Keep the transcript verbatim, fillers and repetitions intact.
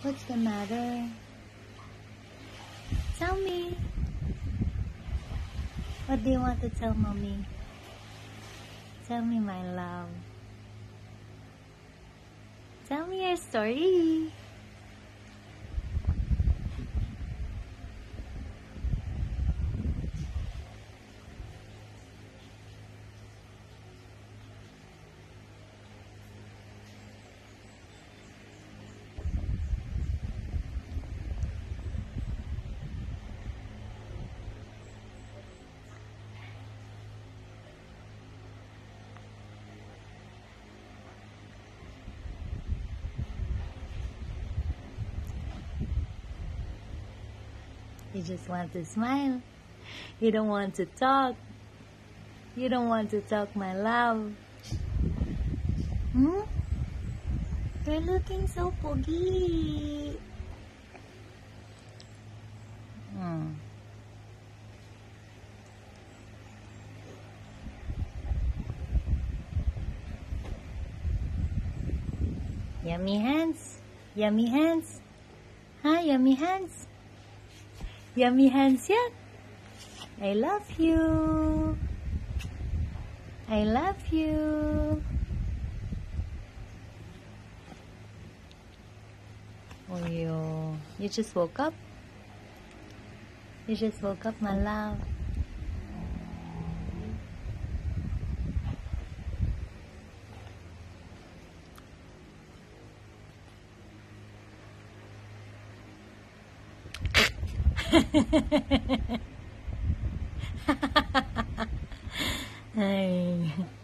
What's the matter? Tell me. What do you want to tell mommy? Tell me, my love. Tell me your story. You just want to smile. You don't want to talk. You don't want to talk, my love. Hmm? You're looking so poggy. Hmm. Yummy hands. Yummy hands. Huh? Yummy hands. Yummy hands yet? I love you. I love you. Oh, you, you just woke up? You just woke up, my love. Ay.